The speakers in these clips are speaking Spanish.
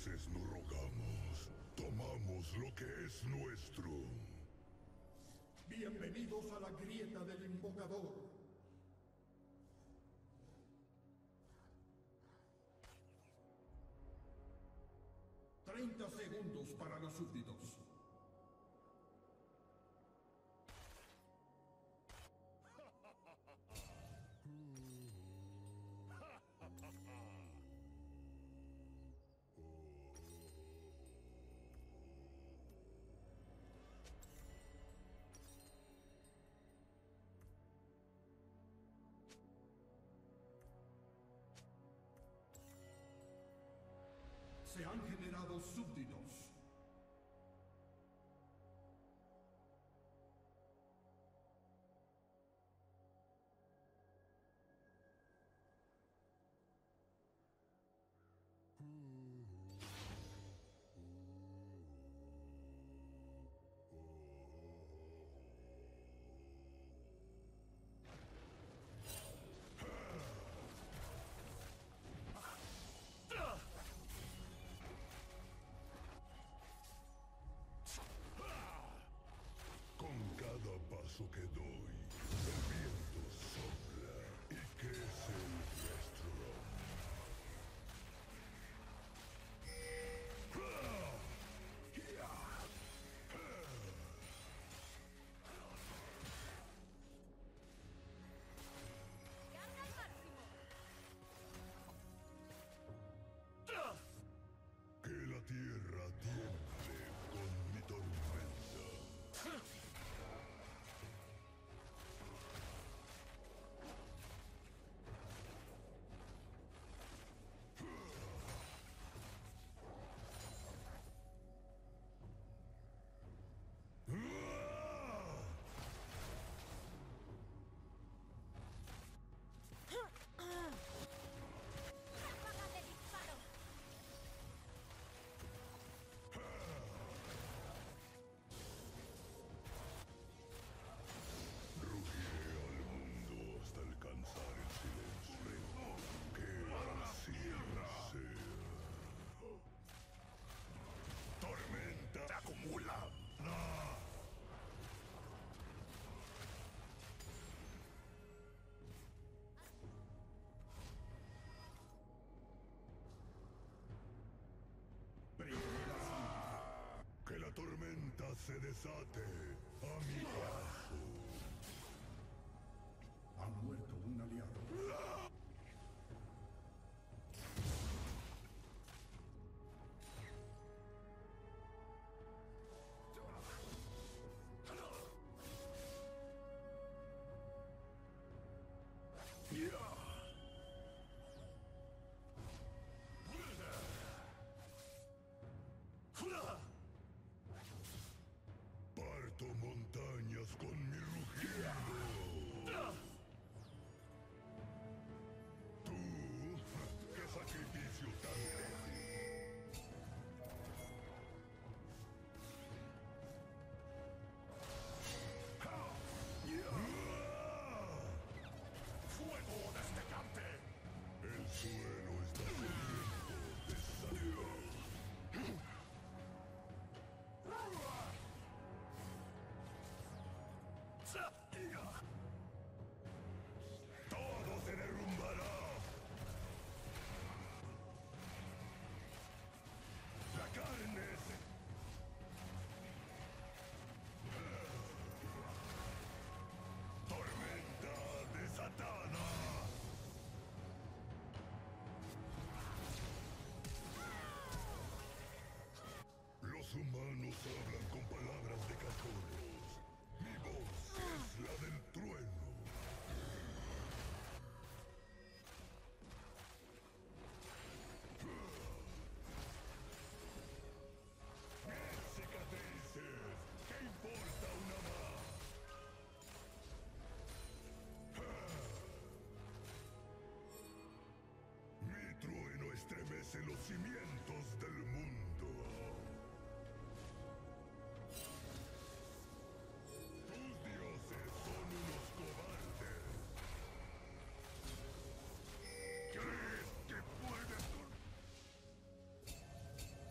dioses no rogamos, tomamos lo que es nuestro. Bienvenidos a la grieta del invocador. «30 segundos para los súbditos». Se han generado súbditos. Con cada paso que doy, el viento sopla y crece el Restron. ¡Carga al máximo! Que la tierra tiemble con mi tormenta. ¡Ráfaga de disparo! Rugiré al mundo hasta alcanzar el silencio. Que así sea. Tormenta se acumula. Que la tormenta se desate a mi paso. Ha muerto un aliado. Parto montañas con mi rugido. Tú, qué sacrificio tan débil. ¡Fuego destacante! El suelo está sediento de sangre. ¡Todo se derrumbará! ¡La carne se... ¡Tormenta desatada! Los humanos hablan con palabras de cachorros. Mi voz es la del trueno. Mis cicatrices, ¿qué importa una más? Mi trueno estremece los cimientos del mundo. Tus dioses son unos cobardes. ¿Crees que puedes?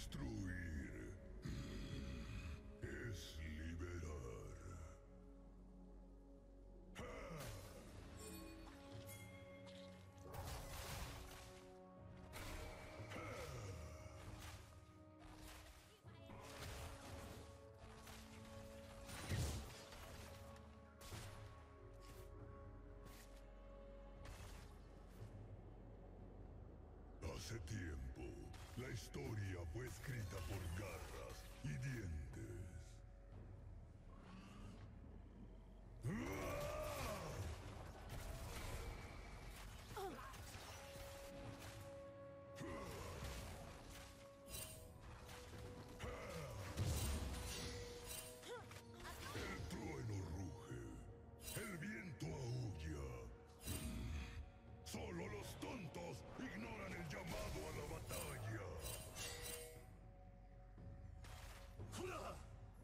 Destruir es liberar. Hace tiempo, la historia fue escrita por garras y dientes. El trueno ruge, el viento aúlla. Solo los tontos ignoran el llamado a la batalla.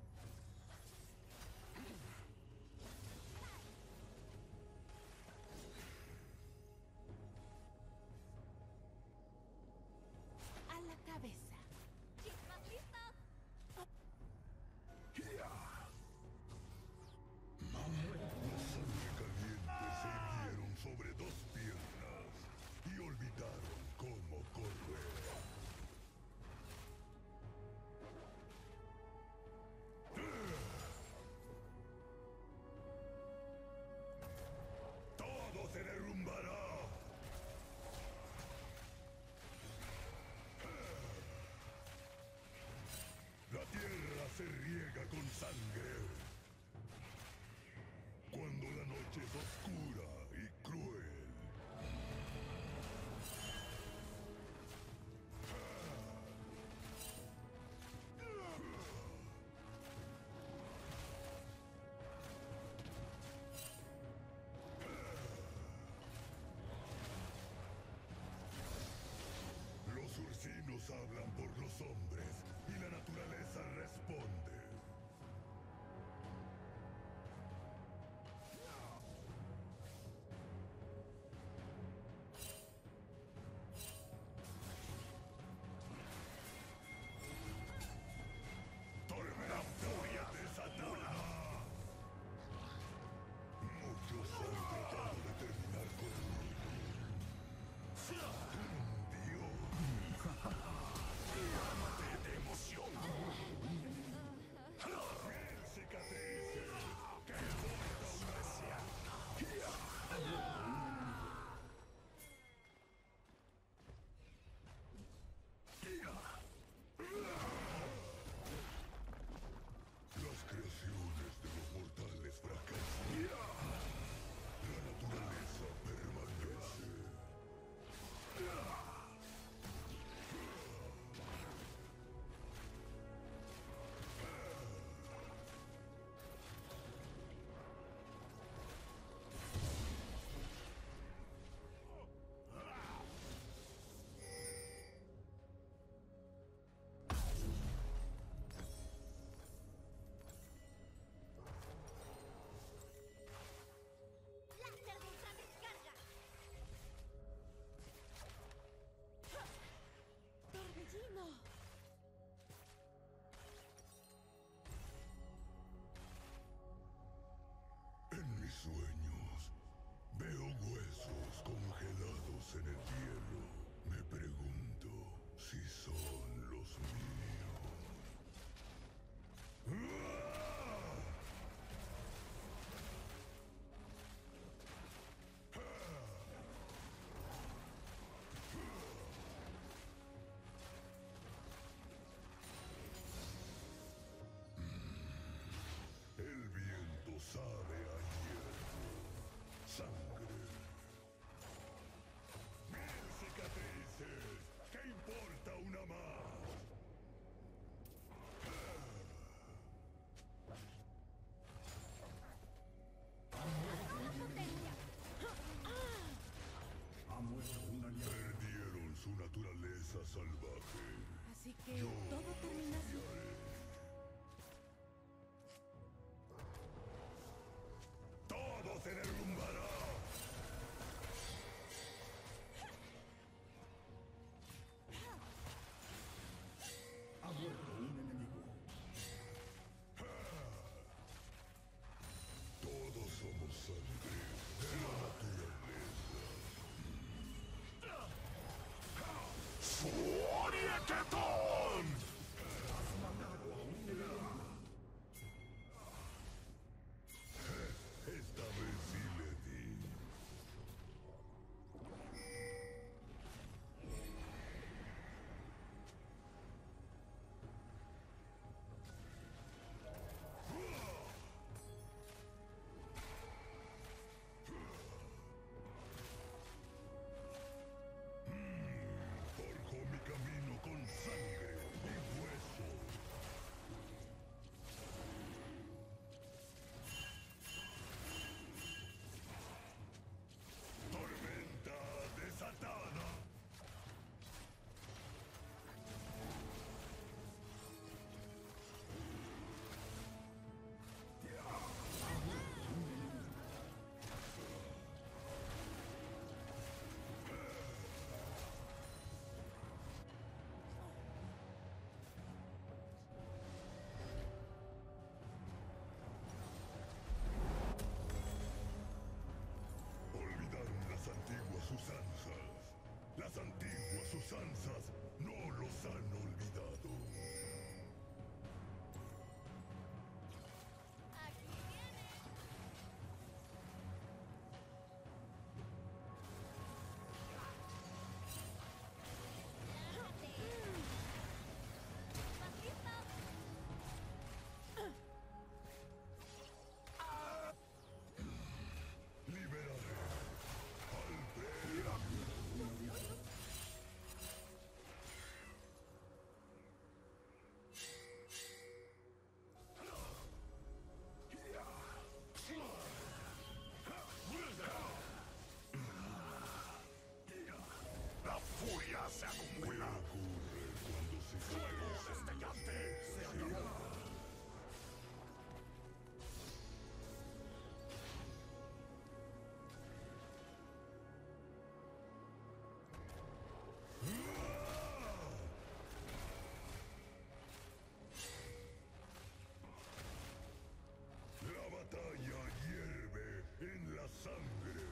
sangre.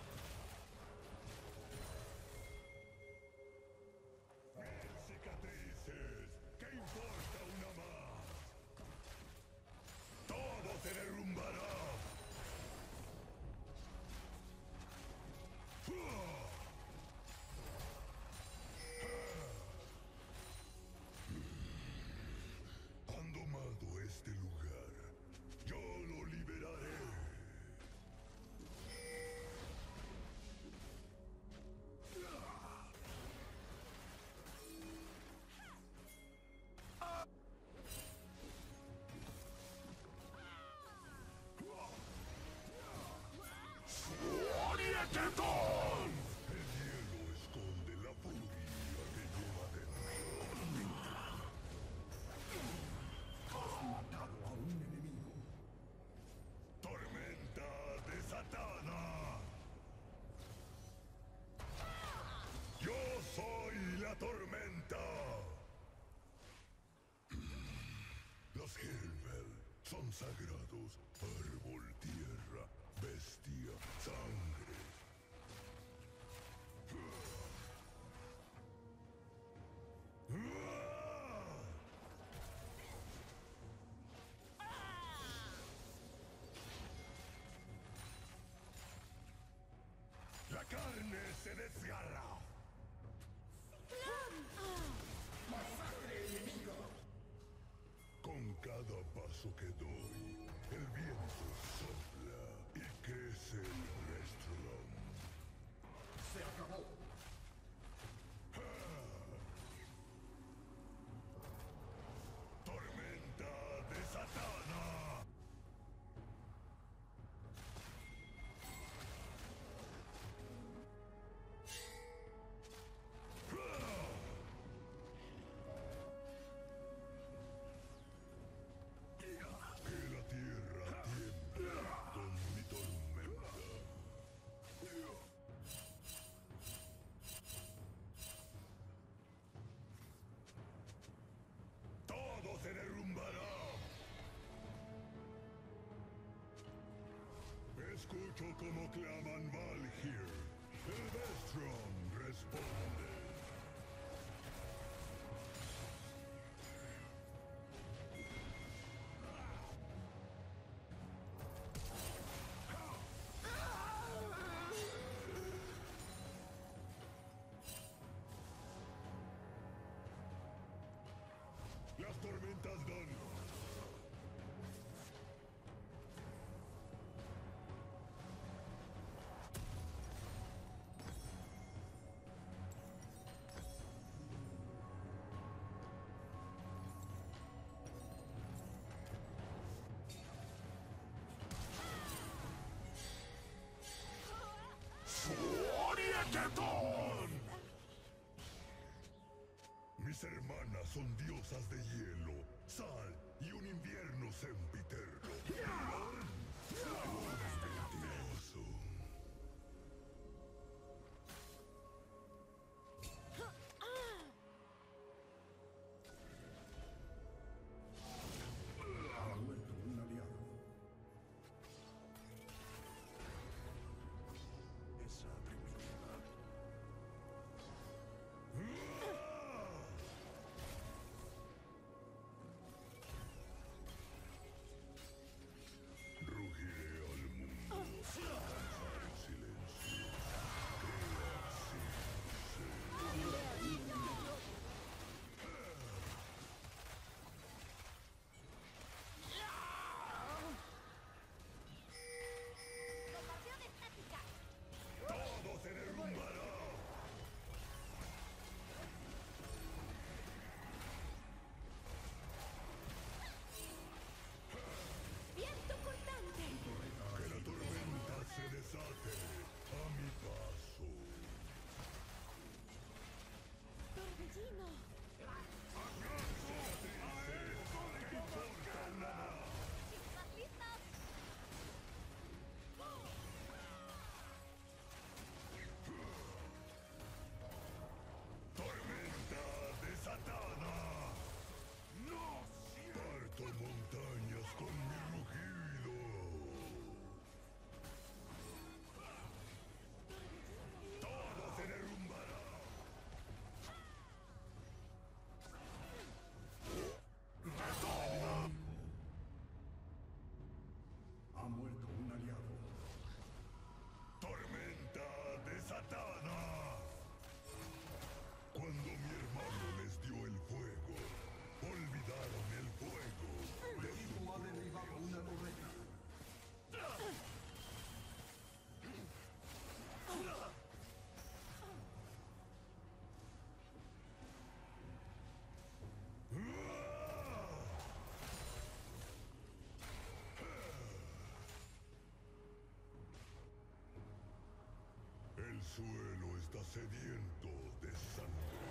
Mil cicatrices. ¿Qué importa una más? Todo se derrumbará. Han domado este lugar. Yo lo liberaré. ¡Orientetón! El hielo esconde la furia que lleva dentro. Has matado a un enemigo. ¡Tormenta desatada! ¡Yo soy la tormenta! Los Hellfell son sagrados. Árbol, tierra, bestia, sangre. La carne se desgarra. ¡Masacre enemiga! Con cada paso que doy, el viento sopla y crece el Restron. Se acabó. ¡Tormenta desatada! Que la tierra tiemble con mi tormenta. Todo se derrumbará. Escucho como claman Valhyr. El Vestron responde. Las tormentas dan. ¡Orientetón! Mis hermanas son diosas de hielo, sal y un invierno sempiterno. Mentiroso. Ha muerto un aliado. Esa primitiva. El suelo está sediento de sangre.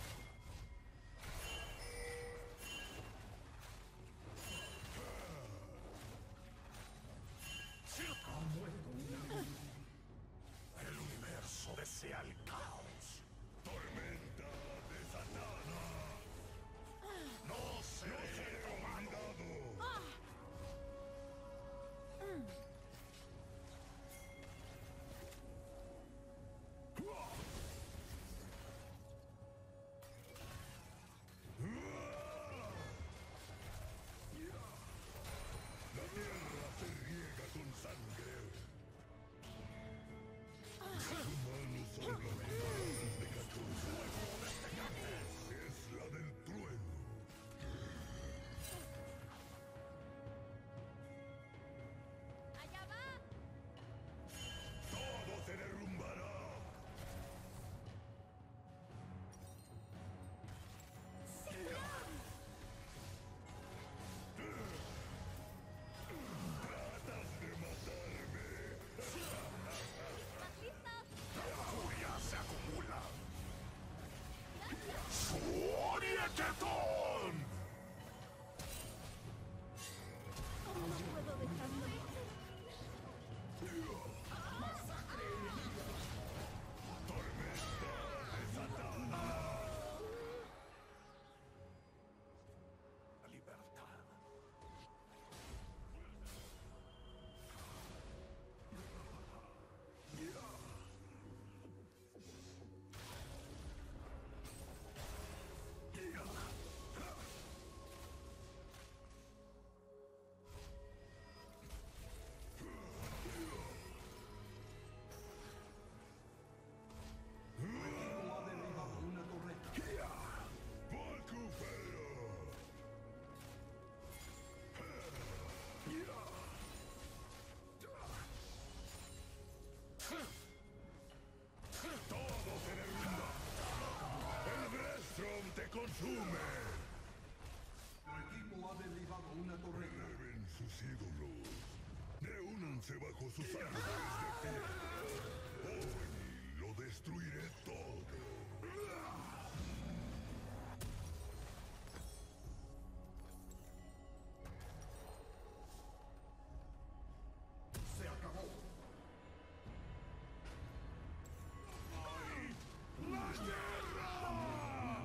Ha muerto un enemigo. El universo desea el caos. ¡Tormenta desatada! No seré tomado. La tierra se riega con sangre. Los humanos hablan con palabras de cachorro. Es la del trueno. ¡Allá va! Todo se derrumbará. Tratas de matarme. ¿Estás listo? La furia se acumula. ¡Surietetón! No puedo dejarlo. La libertad. Tu equipo ha derribado una torreta. ¡Volcúfero! ¡Todo se derrumba! ¡El Brestrom te consume! Tu equipo ha derribado una torreta. Eleven sus ídolos. Reúnanse bajo sus árboles de piedra. Hoy lo destruiré todo. Se acabó. ¡La tierra!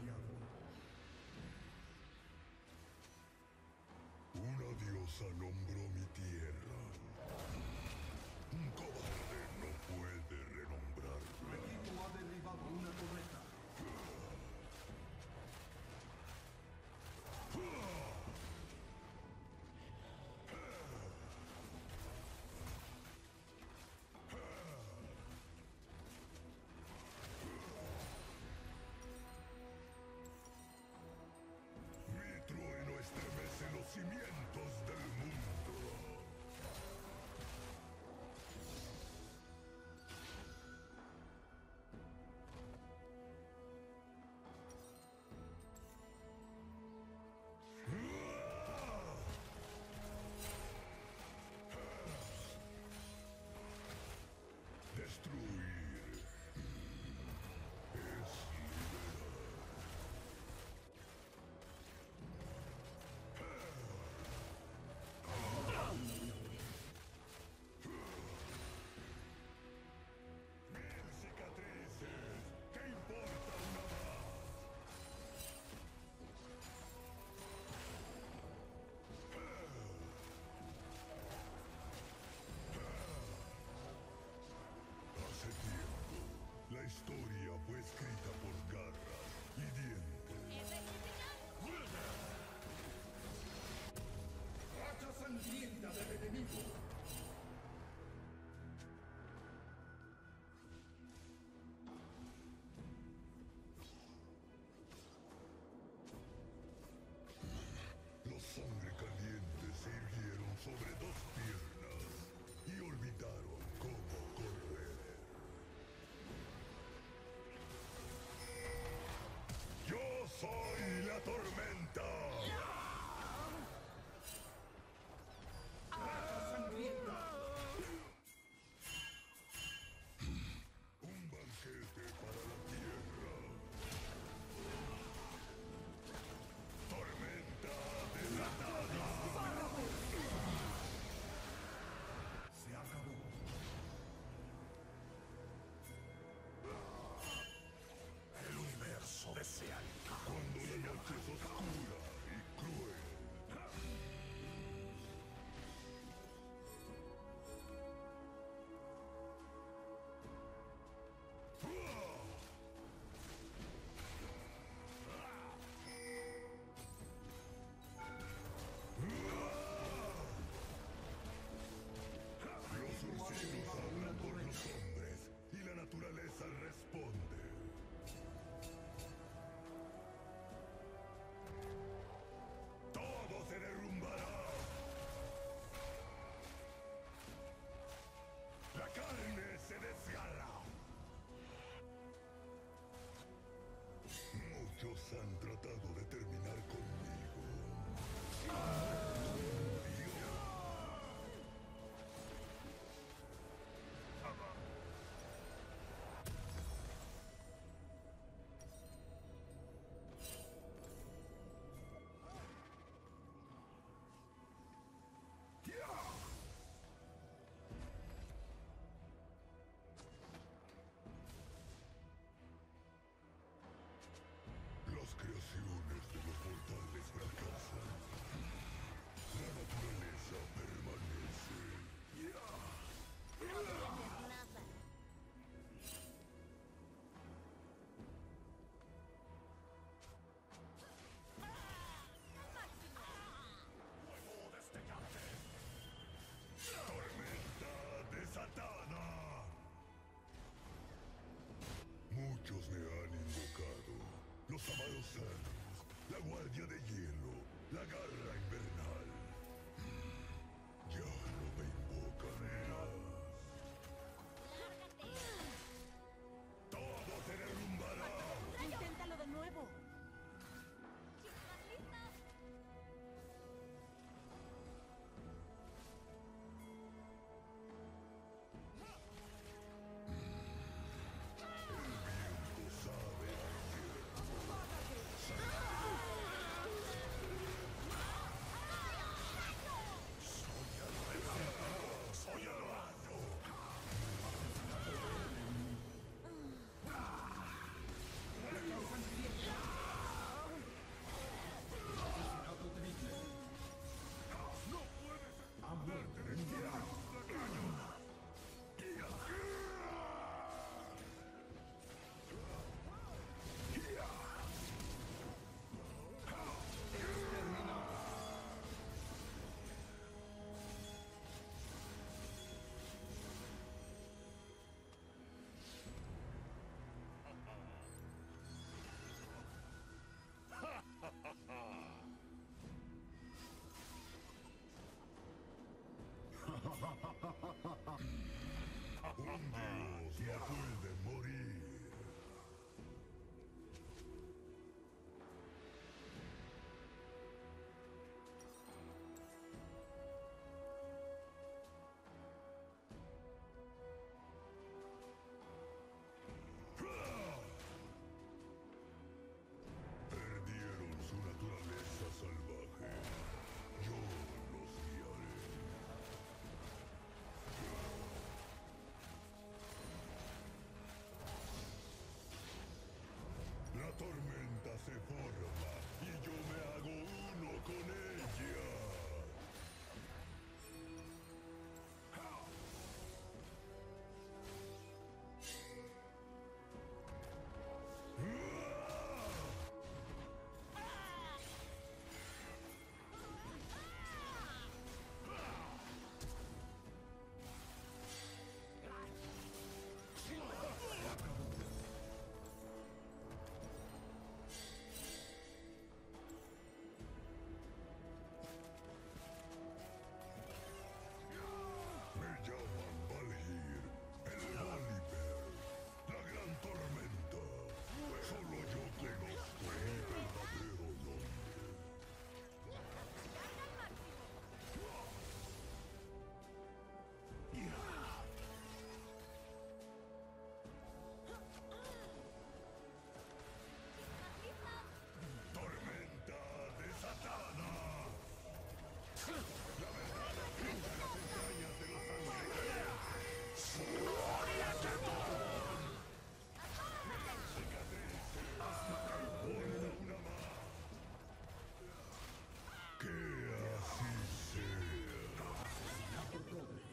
Una diosa nombró mi tierra. Un cobarde no puede Tu renombrarla. equipo ha derribado una torreta. Muchos han tratado de terminar conmigo. Las creaciones de los mortales fracasan. La naturaleza permanece. Nada. ¡Fuego destellante! ¡Tormenta desatada! Muchos me han invocado. Los amados sanos, la guardia de hielo, la garra invernal. Ya no me invocan más. Todo se derrumbará. Inténtalo de nuevo. Chispas listas. Viento sabe a ¡Soy el rayo! Asesinato triple. Exterminado. un dios no puede morir. Perdieron su naturaleza salvaje. Yo los guiaré. La tormenta se forma y yo me hago uno con ella. Me llaman Valhir, el Volibear, la gran tormenta. Solo yo conozco mi verdadero nombre. Carga al máximo. Chispas listas. Tormenta desatada. Una más. Que así sea. Asesinato doble.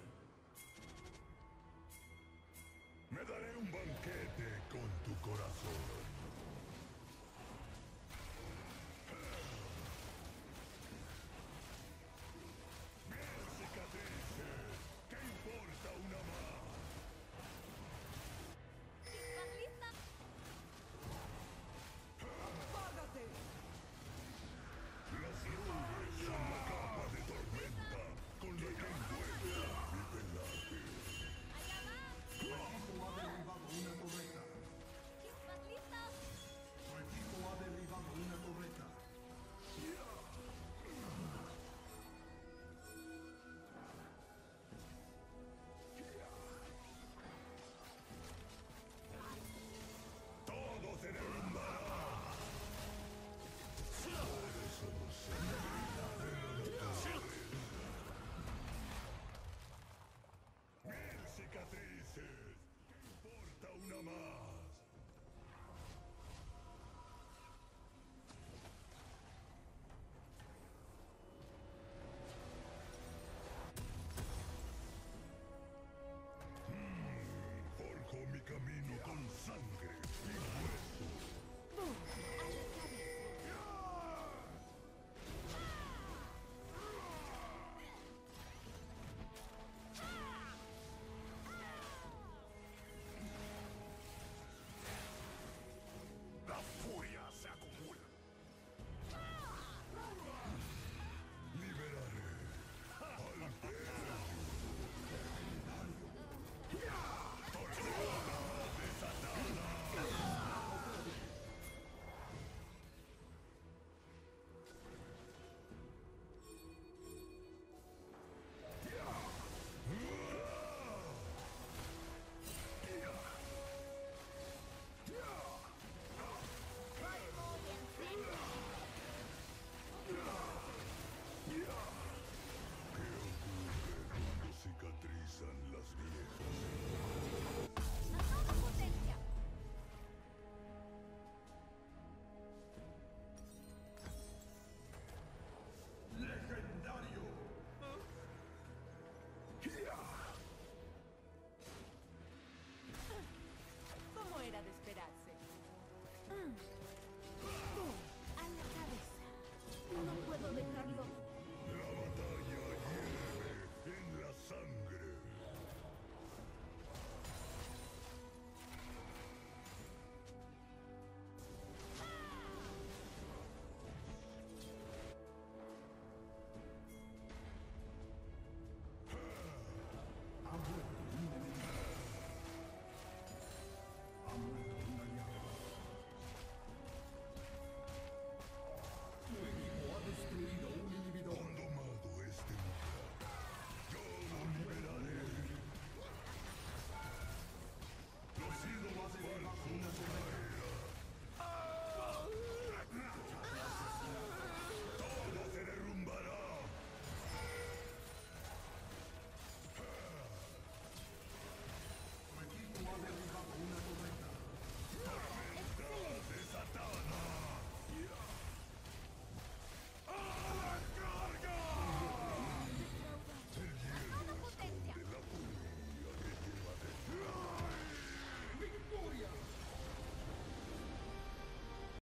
Me daré un banquete con tu corazón. Bien, cicatrices. ¿Qué importa una más? Chispas listas. Las nubes son la capa de tormenta con la que envuelve mi pelaje. Allá va. Tu equipo ha derribado una torreta. Chispas listas. más.